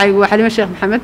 وحليمة الشيخ محمد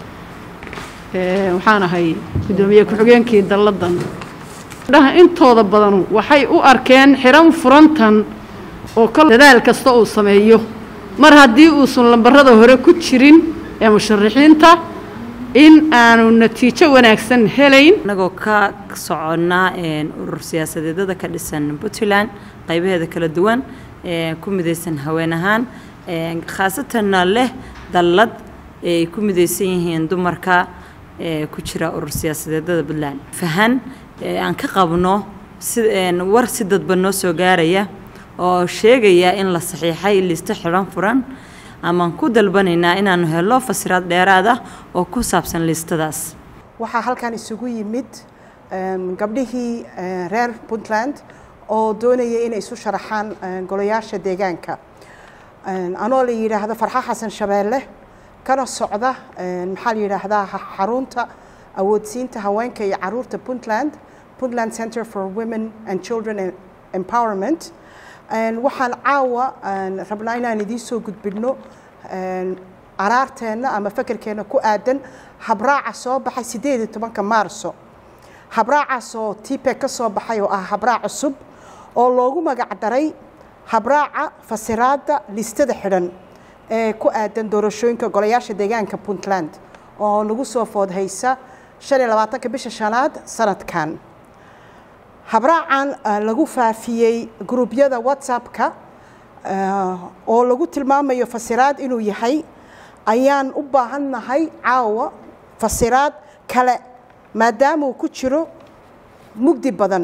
وحنا هاي قدومية كحجين كي دلدن ده أنتوا ضبطنوا وحي أركان حرام فرنتن وكل ذلك استوى السمايو مر هدي وصل لبرده هره كتشرين يا مشرحين تا إن أنا النتيجة ونأكسن هلين نجو كصعنا إن السياسة ده كلسن بوتلان قيبه هذا كل الدوان كم ذيسن هوانهان خاصة له دلد كم ذيسين دمركا كشرا السياسة ده بلان فهن عن كقبنه ورثة بنوس وجارية أو شيء جاء إن الصحيحة اللي استحرام فرن أما نكود البنينا إن أنه الله فسرات ديرادة أو كوسابسن الاستداس. وحال كان السجوي يمد قبله رير بونتلاند أو دوني إن يسوع شرحان قلياش ديجانكا. أنا اللي يرى هذا فرحة حسن شباله كان الصعدة محل يرى هذا حرونتا أو تسينت هوين كي عرورة بونتلاند Center for Women and Children Empowerment. وحن عاوة ربنا ندي سو قد بنو عرارتنا أما فكر كنا كؤادن حبراع صوب حي سديد تبان كمارسو حبراع صو تيبك صوب حيو حبراع الصب أو لوجو ما قعدري حبراع فسرادة لاستدحرن كؤادن دورشون كقلياش ديجان كبونتلاند أو نقصو فود هيسا شري لبعتك بيش شناد سنة كان habraacan lagu faafiyay gruubyada WhatsApp-ka oo lagu tilmaamayo fasiraad inuu yahay ayaan u baahanahay caawa fasiraad kale maadaama uu ku jiro mugdi badan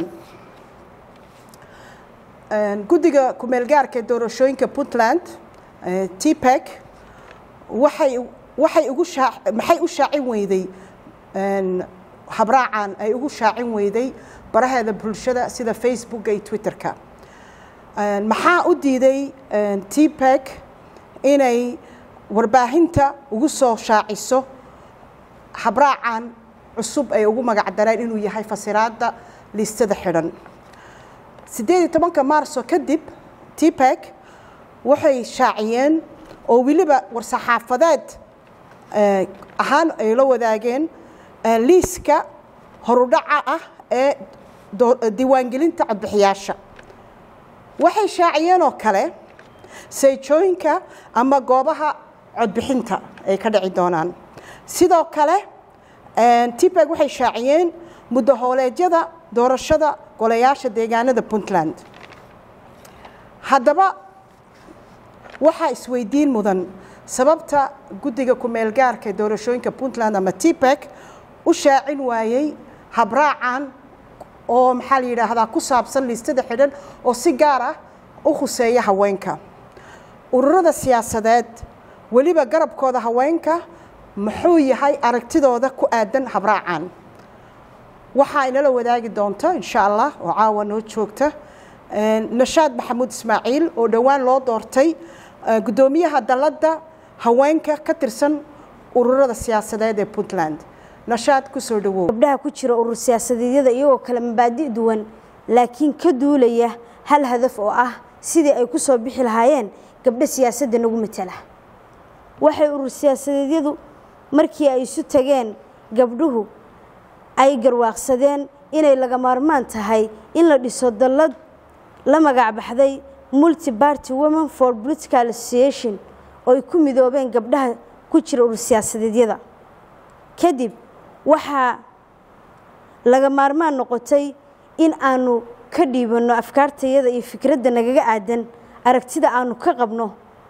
guddiga ku-meelgaarka doorashooyinka Puntland TPEC waxay u shaacin weyday habraacan ay ugu shaacin weyday baraheeda bulshada sida Facebook iyo Twitter-ka maxaa u diiday TPEC inay warbaahinta ugu soo shaaciso habraacan cusub ay ugu magac dareen inuu yahay fasiraadda listada xiran 18 Maarso kadib TPEC waxay shaaciyeen oo waliba war-saxaafadeed ahaan ay la wadaageen liiska horudhaca ah ee diiwaangelinta codbixiyaasha waxay shaaciyeen oo kale sayjooyinka ama goobaha codbixinta ay ka dhici doonaan sidoo kale TPEC waxay shaaciyeen muddo hooleedyada doorashada golayaasha deegaanada Puntland haddaba waxa isweydiin mudan sababta guddiga ku-meelgaarka doorashooyinka Puntland ama TPEC u shaacin waayay habraacan oo maxaa la yiraahdaa ku saabsan liistada xidhan oo si gaar ah u khuseeya haweenka ururada siyaasadeed waliba garabkooda haweenka muxuu yahay aragtidooda ku aadan habraacan waxa inala wadaagi doonto insha Allah oo caawa noo joogta Nashaad Maxamuud Ismaaciil oo dhawaan loo doortay gudoomiyaha dalada haweenka ka tirsan ururada siyaasadeed ee Puntland nashaad ku soo dhawow gabdhaha ku jira urur siyaasadeedyada iyagoo kala mabaadi duwan laakiin ka duulaya hal hadaf oo ah sidii ay ku soo bixi lahaayeen gabdha siyaasadda nagu matala waxay urur siyaasadeedyadu markii ay isu tageen gabdhuhu ay garwaaqsadeen inay laga maarmaan tahay in la dhiso dalad la magac baxday Multi Party Women for Political Association oo ay ku midoobeen gabdhaha ku jira urur siyaasadeedyada kadib waxa laga maarmaan noqotay in aanu ka dhiibano afkaartayada iyo fikradda nagaga aadan aragtida aanu ka qabno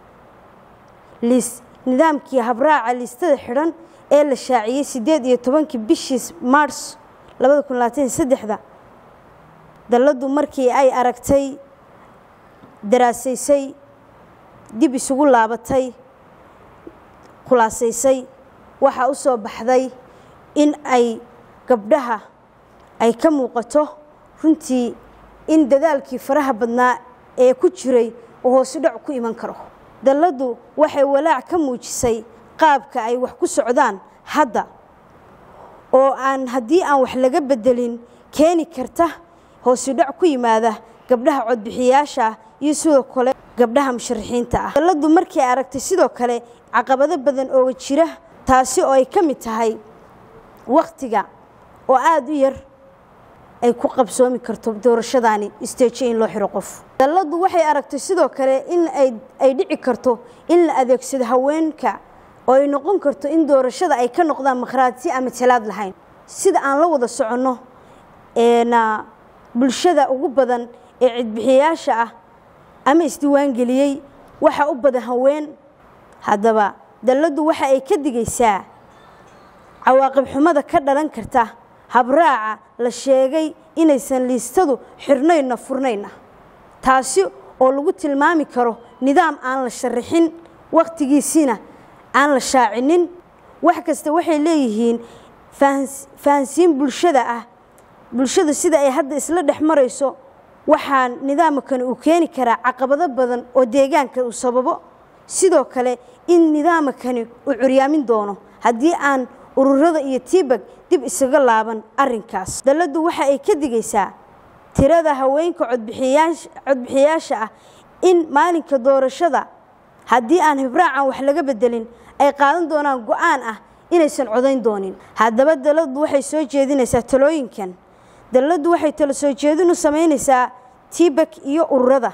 nidaamkii habraaca listada xiran ee la shaaciyay 18 bishii Maars 2023 daladu markii ay aragtay daraasaysay dib isugu laabatay khulaasaysay waxa u soo baxday in ay gabdhaha ay ka muuqato runtii in dadaalkii faraha badnaa ee ku jiray oo hoos u dhac ku iman karo daladu waxay walaac ka muujisay qaabka ay wax ku socdaan hadda oo aan hadii aan wax laga bedelin keeni karta hoos u dhac ku yimaada gabdhaha codbixiyaasha iyo sidoo kale gabdhaha musharaxiinta ah. Dalladu markii ay aragtay sidoo kale caqabado badan oo jira taasi oo ay ka mid tahay waqtiga oo aad u yar ay ku qabsoomi karto doorashadaani stage in loo xiro qof. Dalladu waxay aragtay sidoo kale in ay dhici karto in la adeegsado haweenka oo ay noqon karto in doorashada ay ka noqdaan markhaati ama talaad lahayn. Sida aan la wada socono bulshada ugu badan ee cidbixiyaasha ah ama isdiiwaan geliyay waxa u badan haween. Haddaba dalladu waxa ay ka digaysaa cawaaqib xumada ka dhalan karta habraaca la sheegay inaysan liistadu xirnayna furnayna, taasi oo lagu tilmaami karo nidaam aan la sharaxin waqtigiisina aan la shaacinin. wax kasta waxay leeyihiin fahansiin bulshada ah. bulshada sida ay hadda isla dhex marayso waxaan nidaamkan uu keeni karaa caqabado badan oo deegaanka uu sababo. sidoo kale in nidaamkani uu curyaamin doono haddii aan ururada iyo TPEC dib isaga laaban arrinkaas. dalladu waxa ay ka digaysaa tirada haweenka codbixiyaasha ah in maalinka doorashada haddii aan hibraacan wax laga bedelin ay qaadan doonaan go'aan ah inaysan codayn doonin. haddaba dalladu waxay soo jeedinaysaa talooyinkan. dalladu waxay talo soo jeedin u sameynaysaa TPEC iyo ururada.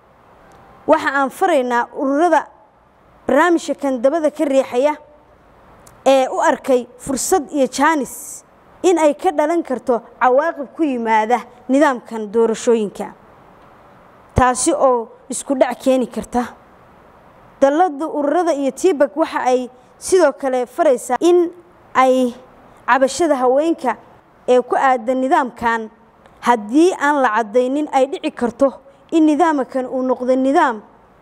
waxa aan faraynaa ururada barnaamijka kan dabada ka riixaya ee u arkay fursad iyo jaanis in ay ka dhalan karto cawaaqib ku yimaada nidaamkan doorashooyinka, taasi oo isku dhac keeni karta. dallada ururada iyo TPEC waxa ay sidoo kale faraysaa in ay cabashada haweenka ee ku aadan nidaamkan haddii aan la cadaynin ay dhici karto in nidaamkan uu noqdo nidaam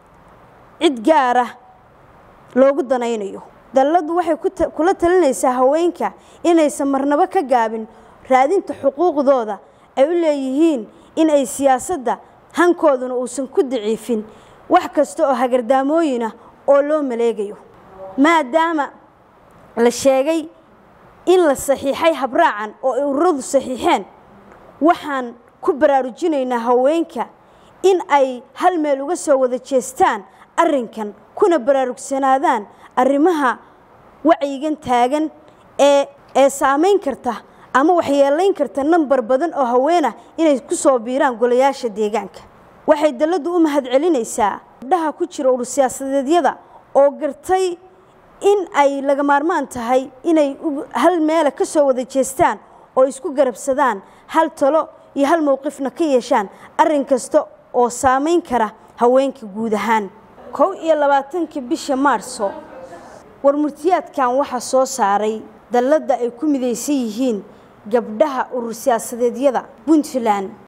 cid gaar ah loogu danaynayo. dalladu waxay kula talinaysaa haweenka inaysan marnaba ka gaabin raadinta xuquuqdooda ay u leeyihiin in ay siyaasadda hankooduna uusan ku daciifin wax kasta oo hagardaamooyin ah oo loo maleegayo. maadaama la sheegay in la saxiixay habraacan oo ay ururadu saxiixeen, waxaan ku baraarujinaynaa haweenka in ay hal meel uga soo wada jeestaan arrinkan kuna baraarugsanaadaan arrimaha wacyigan taagan ee saameyn karta ama waxyeelayn karta nambar badan oo haween ah inay ku soo biiraan golayaasha deegaanka. waxay dalladu u mahadcelinaysaa gabdhaha ku jira urur siyaasadeedyada oo gartay in ay laga maarmaan tahay inay hal meel ka soo wada jeestaan oo isku garabsadaan hal talo iyo hal mowqifna ka yeeshaan arrin kasta oo saameyn kara haweenka guud ahaan. 21 bisha Maarso warmurtiyaadkan waxa soo saaray dallada ay ku midaysan yihiin gabdhaha urur siyaasadeedyada Puntland.